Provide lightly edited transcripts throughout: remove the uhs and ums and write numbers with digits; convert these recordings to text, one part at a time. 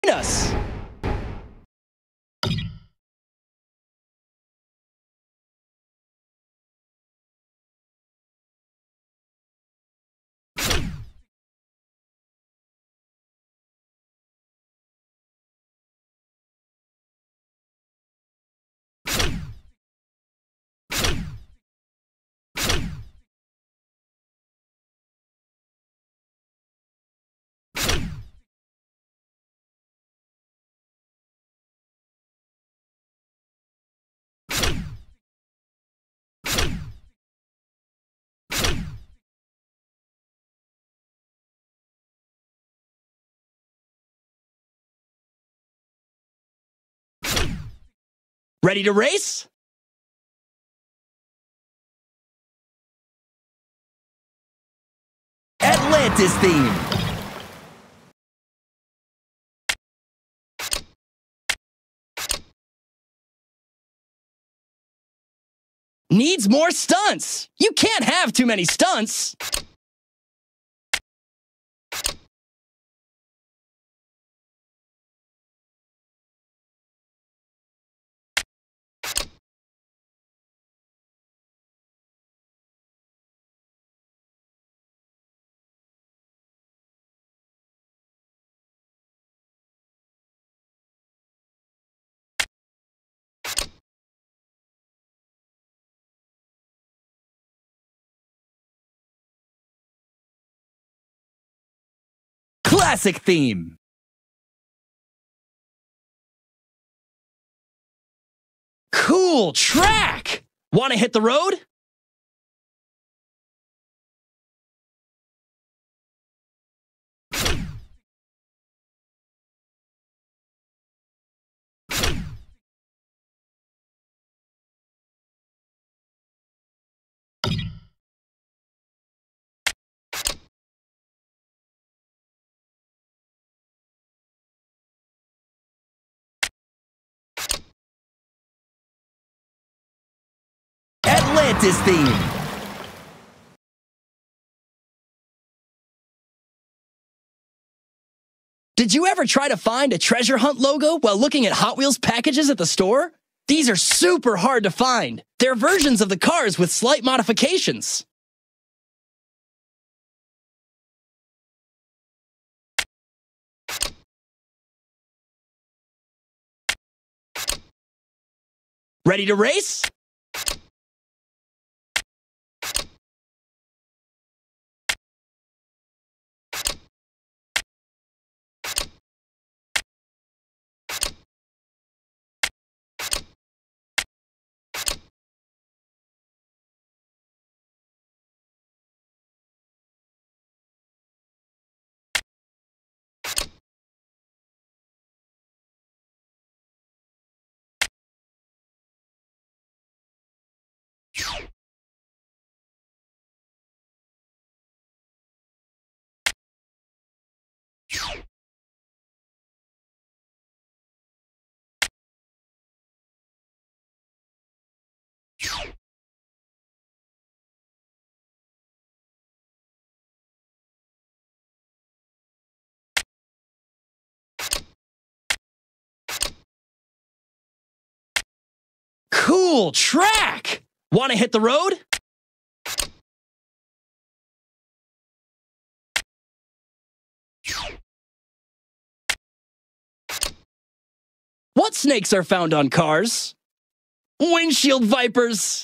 us. Ready to race? Atlantis theme. Needs more stunts. You can't have too many stunts. Classic theme. Cool track. Want to hit the road? Atlantis theme. Did you ever try to find a treasure hunt logo while looking at Hot Wheels packages at the store? These are super hard to find. They're versions of the cars with slight modifications. Ready to race? Cool track. Want to hit the road? What snakes are found on cars? Windshield vipers.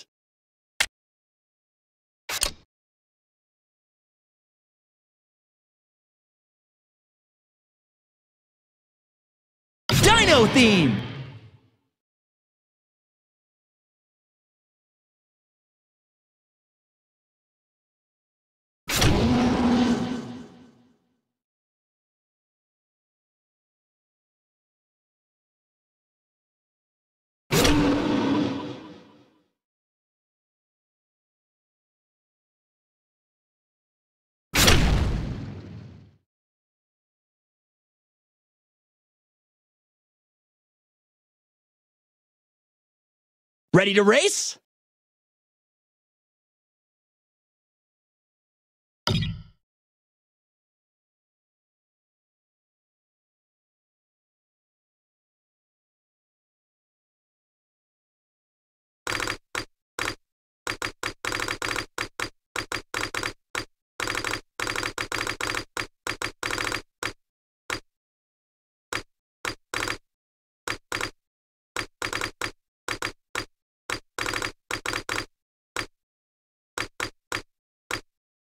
Dino theme. Ready to race?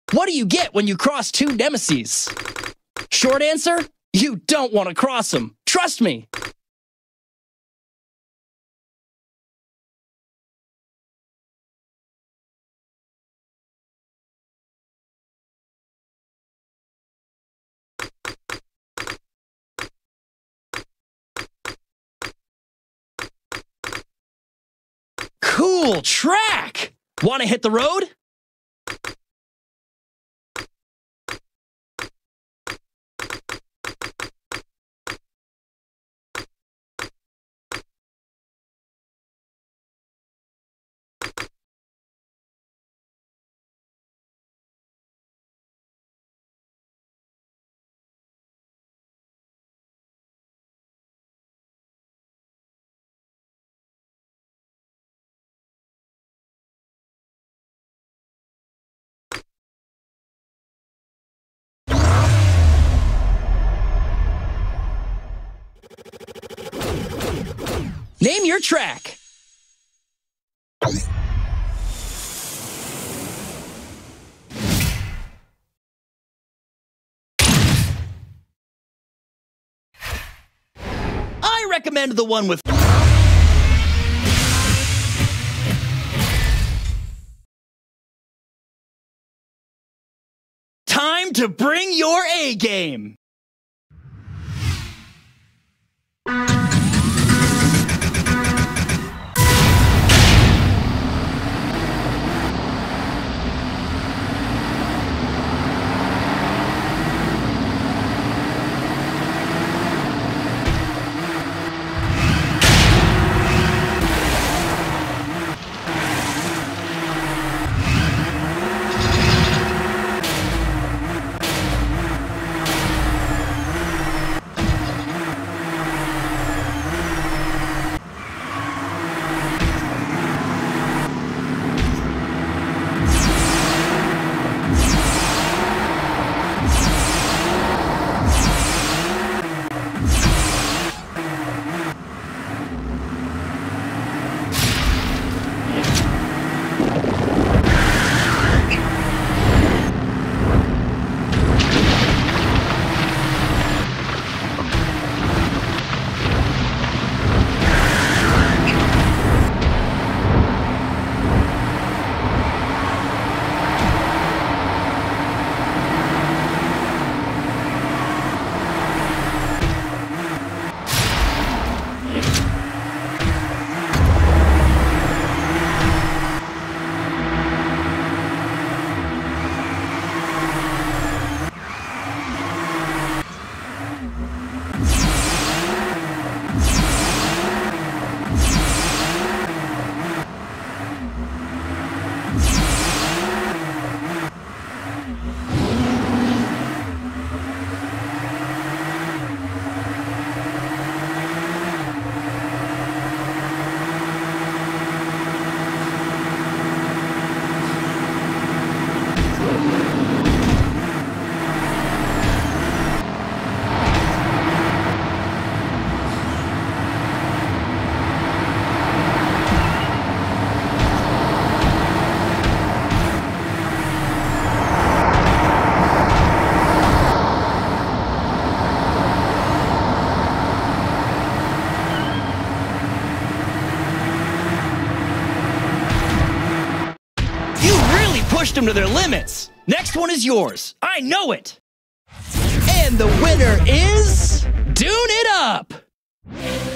What do you get when you cross two nemeses? Short answer, you don't want to cross them. Trust me. Cool track! Want to hit the road? Name your track. I recommend the one with... Time to bring your A game. Pushed them to their limits. Next one is yours. I know it. And the winner is... Dune It Up!